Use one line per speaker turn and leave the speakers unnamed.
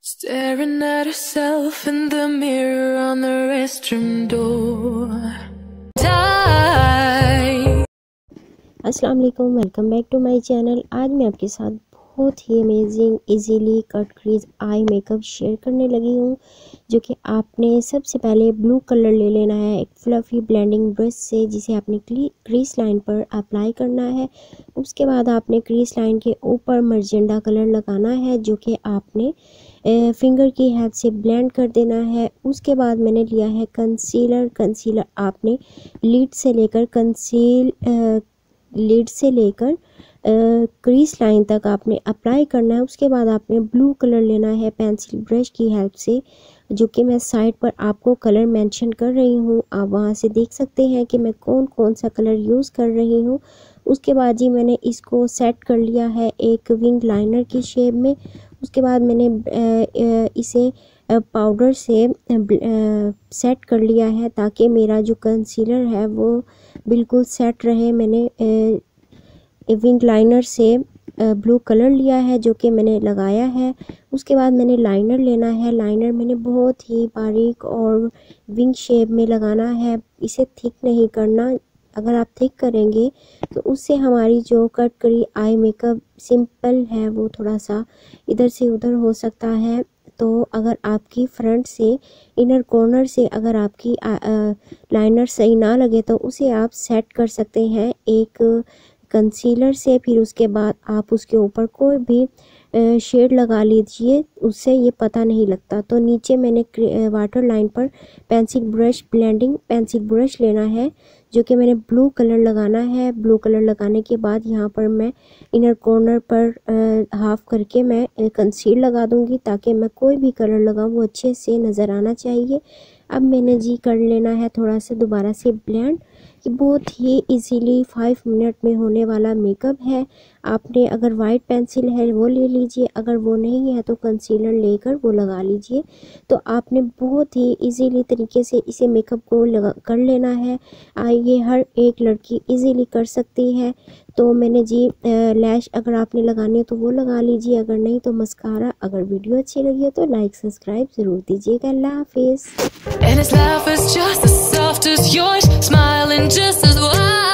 Staring at herself in the mirror on the restroom door. Die.
अस्सलाम वालेकुम, welcome back to my channel. आज मैं आपके साथ बहुत ही amazing easily cut crease eye makeup share करने लगी हूँ, जो कि आपने सबसे पहले ब्लू कलर ले लेना है एक फ्लफ़ी ब्लेंडिंग ब्रश से, जिसे आपने क्रीज लाइन पर अप्लाई करना है। उसके बाद आपने क्रीज लाइन के ऊपर मर्जेंडा कलर लगाना है, जो कि आपने फिंगर की हेल्प से ब्लेंड कर देना है। उसके बाद मैंने लिया है कंसीलर आपने लीड से लेकर क्रीज लाइन तक आपने अप्लाई करना है। उसके बाद आपने ब्लू कलर लेना है पेंसिल ब्रश की हेल्प से, जो कि मैं साइड पर आपको कलर मेंशन कर रही हूँ। आप वहाँ से देख सकते हैं कि मैं कौन कौन सा कलर यूज़ कर रही हूँ। उसके बाद जी मैंने इसको सेट कर लिया है एक विंग लाइनर की शेप में। उसके बाद मैंने इसे पाउडर से सेट कर लिया है, ताकि मेरा जो कंसीलर है वो बिल्कुल सेट रहे। मैंने विंग लाइनर से ब्लू कलर लिया है, जो कि मैंने लगाया है। उसके बाद मैंने लाइनर लेना है। लाइनर मैंने बहुत ही बारीक और विंग शेप में लगाना है, इसे थिक नहीं करना। अगर आप थिक करेंगे तो उससे हमारी जो कट करी आई मेकअप सिंपल है वो थोड़ा सा इधर से उधर हो सकता है। तो अगर आपकी फ्रंट से इनर कॉर्नर से अगर आपकी लाइनर सही ना लगे तो उसे आप सेट कर सकते हैं एक कंसीलर से। फिर उसके बाद आप उसके ऊपर कोई भी शेड लगा लीजिए, उससे ये पता नहीं लगता। तो नीचे मैंने वाटर लाइन पर ब्लेंडिंग पेंसिल ब्रश लेना है, जो कि मैंने ब्लू कलर लगाना है। ब्लू कलर लगाने के बाद यहाँ पर मैं इनर कॉर्नर पर हाफ करके मैं कंसील लगा दूँगी, ताकि मैं कोई भी कलर लगाऊँ वो अच्छे से नज़र आना चाहिए। अब मैंने जी कर लेना है थोड़ा सा दोबारा से ब्लेंड। ये बहुत ही इजीली 5 मिनट में होने वाला मेकअप है। आपने अगर वाइट पेंसिल है वो ले लीजिए, अगर वो नहीं है तो कंसीलर लेकर वो लगा लीजिए। तो आपने बहुत ही इजीली तरीके से इसे मेकअप को कर लेना है। ये हर एक लड़की इजीली कर सकती है। तो मैंने जी लैश अगर आपने लगानी हो तो वो लगा लीजिए, अगर नहीं तो मस्कारा। अगर वीडियो अच्छी लगी हो तो लाइक सब्सक्राइब ज़रूर दीजिएगा। अल्लाह हाफिज़।
And his laugh is just as soft as yours, smiling just as wide.